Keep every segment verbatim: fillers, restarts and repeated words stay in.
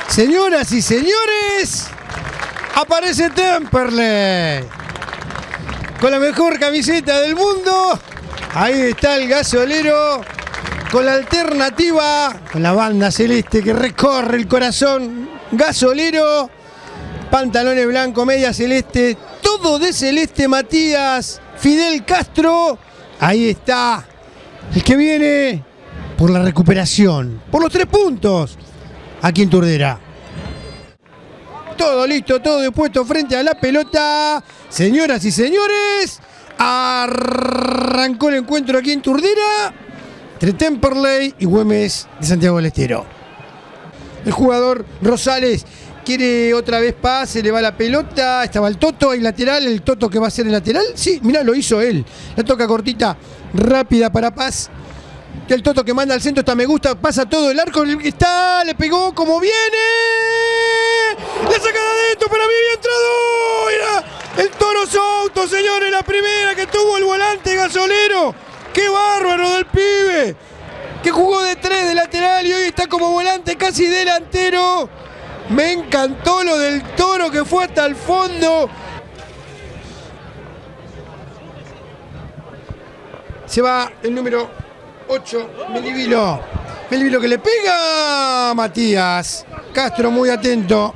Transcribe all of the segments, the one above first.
Señoras y señores, aparece Temperley con la mejor camiseta del mundo. Ahí está el gasolero con la alternativa, con la banda celeste que recorre el corazón. Gasolero, pantalones blancos, media celeste, todo de celeste. Matías Fidel Castro. Ahí está el que viene por la recuperación, por los tres puntos aquí en Turdera. Todo listo, todo dispuesto frente a la pelota. Señoras y señores, arrancó el encuentro aquí en Turdera entre Temperley y Güemes de Santiago del Estero. El jugador Rosales quiere otra vez pase, le va la pelota, estaba el Toto, el lateral, el Toto que va a ser el lateral. Sí, mirá, lo hizo él. La toca cortita, rápida para Paz. El Toto que manda al centro, está me gusta, pasa todo el arco, está, le pegó como viene. La saca de adentro, para mí había entrado. Era el Toro Souto, señores, la primera que tuvo el volante gasolero. ¡Qué bárbaro del pibe! Que jugó de tres de lateral y hoy está como volante casi delantero. Me encantó lo del Toro que fue hasta el fondo. Se va el número ocho, Melivilo. Melivilo que le pega a Matías Castro, muy atento.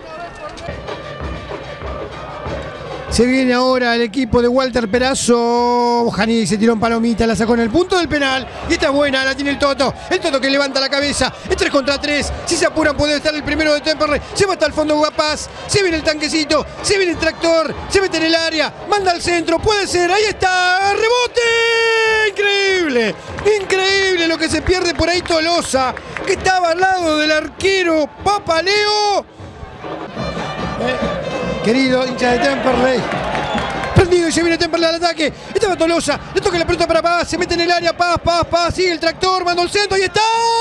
Se viene ahora el equipo de Walter Perazo. Jani se tiró en palomita, la sacó en el punto del penal. Y esta buena, la tiene el Toto. El Toto que levanta la cabeza. Es tres contra tres. Si se apuran puede estar el primero de Temperley. Se va hasta el fondo Guapaz. Se viene el tanquecito. Se viene el tractor. Se mete en el área. Manda al centro. Puede ser. Ahí está. ¡Rebote! Increíble. Increíble lo que se pierde por ahí Tolosa. Que estaba al lado del arquero Papaleo. Eh. Querido hincha de Temperley, prendido y se viene Temperley al ataque. Estaba Tolosa, le toca la pelota para Paz, se mete en el área, Paz, Paz, Paz, sigue el tractor, manda el centro, ahí está.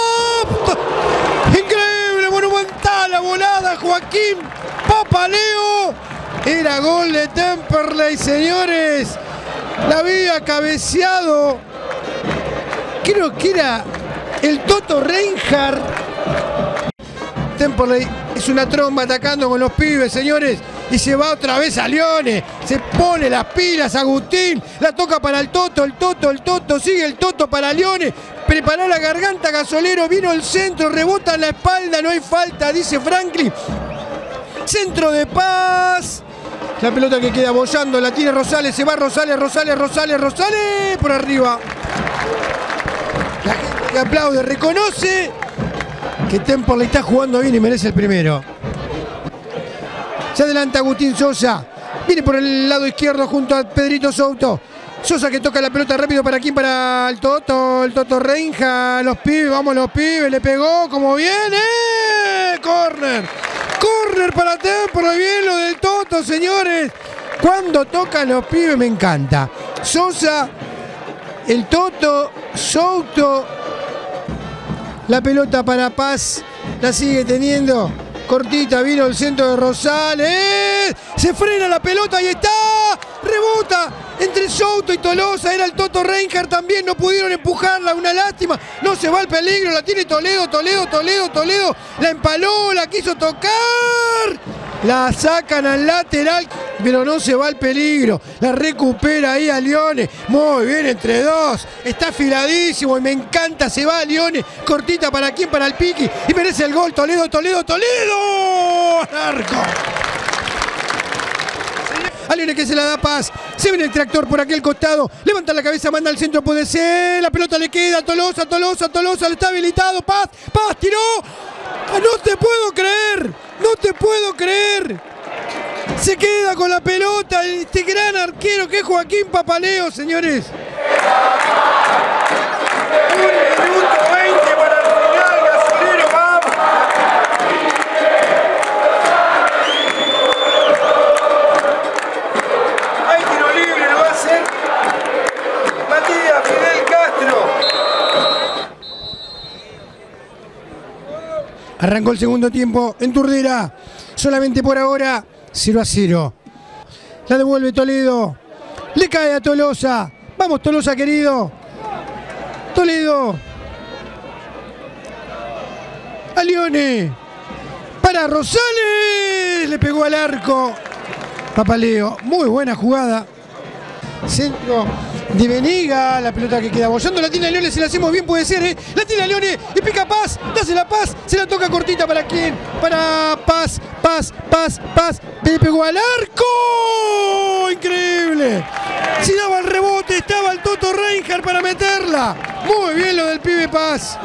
Increíble, monumental la volada, Joaquín Papaleo. Era gol de Temperley, señores. La había cabeceado, creo que era el Toto Reinhardt. Temperley es una tromba atacando con los pibes, señores. Y se va otra vez a Lione. Se pone las pilas Agustín. La toca para el Toto, el Toto, el Toto. Sigue el Toto para Lione. Preparó la garganta gasolero. Vino el centro, rebota en la espalda. No hay falta, dice Franklin. Centro de Paz. La pelota que queda bollando. La tiene Rosales. Se va Rosales, Rosales, Rosales, Rosales. Por arriba. La gente que aplaude, reconoce que Temperley está jugando bien y merece el primero. Se adelanta Agustín Sosa. Viene por el lado izquierdo junto a Pedrito Souto. Sosa que toca la pelota rápido para quién, para el Toto. El Toto Reinhardt. Los pibes, vamos los pibes. Le pegó como viene. Corner. Corner para Temperley. Bien lo del Toto, señores. Cuando tocan los pibes me encanta. Sosa, el Toto, Souto. La pelota para Paz. La sigue teniendo. Cortita, vino el centro de Rosales. Se frena la pelota, ahí está. Rebota entre Souto y Tolosa. Era el Toto Reinhardt también. No pudieron empujarla. Una lástima. No se va al peligro. La tiene Toledo, Toledo, Toledo, Toledo. La empaló, la quiso tocar. La sacan al lateral, pero no se va al peligro. La recupera ahí a Lione. Muy bien entre dos. Está afiladísimo y me encanta. Se va a Lione. Cortita para quién, para el Piqui. Y merece el gol. Toledo, Toledo, Toledo. Arco. A Lione que se la da Paz. Se viene el tractor por aquel costado. Levanta la cabeza, manda al centro, puede ser. La pelota le queda. Tolosa, Tolosa, Tolosa. Le está habilitado. Paz, Paz, tiró. No te puedo creer. No te puedo creer. Se queda con la pelota este gran arquero que es Joaquín Papaleo, señores. Un minuto veinte para el final, gasolero, vamos. Hay tiro libre, lo va a hacer Matías Fidel Castro. Arrancó el segundo tiempo en Turdera. Solamente por ahora, cero a cero. La devuelve Toledo. Le cae a Tolosa. Vamos, Tolosa, querido. Toledo. A Lione. para Rosales. Le pegó al arco. Papaleo. Muy buena jugada. Centro de Veniga, la pelota que queda bollando, la tiene Leone, se la hacemos bien, puede ser, ¿eh? La tiene Leone y pica Paz, dase la Paz, se la toca cortita, ¿para quién? Para Paz, Paz, Paz, Paz, le pegó al arco, increíble, si daba el rebote, estaba el Toto Reinhardt para meterla, muy bien lo del pibe Paz.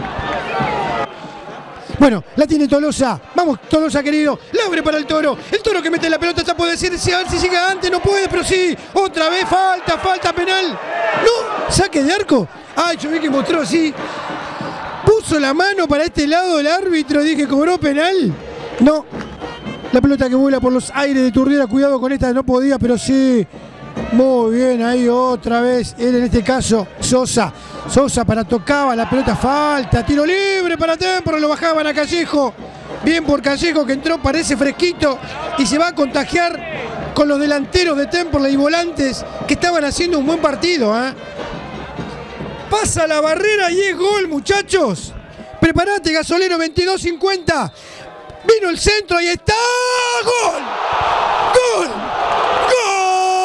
Bueno, la tiene Tolosa. Vamos, Tolosa querido. La abre para el Toro. El Toro que mete la pelota ya puede decir, si a ver si llega antes, no puede, pero sí. Otra vez falta, falta penal. No, saque de arco. Ay, yo vi que mostró así. Puso la mano para este lado el árbitro, dije, ¿cobró penal? No. La pelota que vuela por los aires de Turriera, cuidado con esta, no podía, pero sí. Muy bien, ahí otra vez. Él en este caso, Sosa. Sosa para tocaba, la pelota falta, tiro libre para Temperley, lo bajaban a Callejo. Bien por Callejo que entró, parece fresquito y se va a contagiar con los delanteros de Temperley y volantes que estaban haciendo un buen partido. ¿eh? Pasa la barrera y es gol, muchachos. Prepárate, Gasolero, veintidós cincuenta. Vino el centro, ahí está. ¡Gol! ¡Gol! ¡Gol!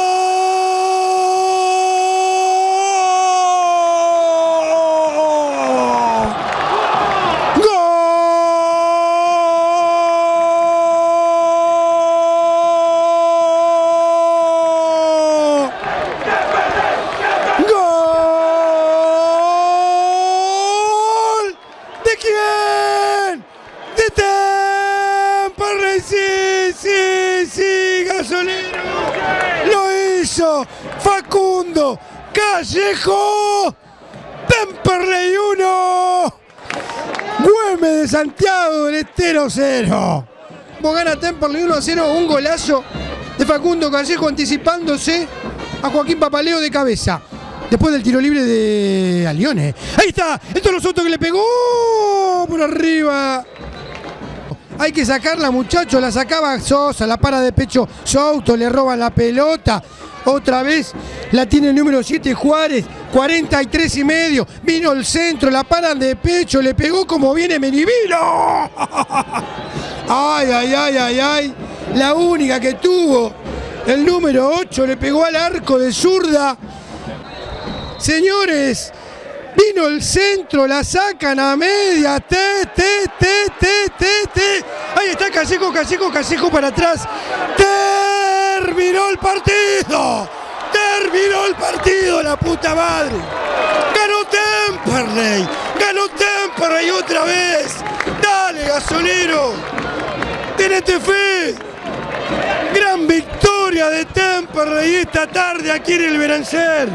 Facundo Callejo, Temperley uno, Güemes de Santiago del Estero cero. Gana Temperley uno a cero, un golazo de Facundo Callejo anticipándose a Joaquín Papaleo de cabeza. Después del tiro libre de Alione. Ahí está, el Toro Soto que le pegó por arriba. Hay que sacarla, muchachos, la sacaba Sosa, la para de pecho Souto, le roban la pelota. Otra vez la tiene el número siete Juárez, cuarenta y tres y medio. Vino el centro, la paran de pecho, le pegó como viene Menivilo. Ay, ay, ay, ay, ay. La única que tuvo el número ocho, le pegó al arco de zurda. Señores, vino el centro, la sacan a media. Te, te, te, te, te, te. Ahí está Callejo, Callejo, Callejo para atrás. Terminó el partido. Terminó el partido, la puta madre. Ganó Temperley. Ganó Temperley otra vez. Dale, Gasolero. Tenete fe. Gran victoria de Temperley esta tarde aquí en el Beranger.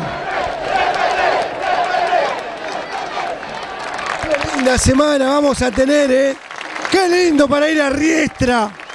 Qué linda semana vamos a tener, ¿eh? Qué lindo para ir a Riestra.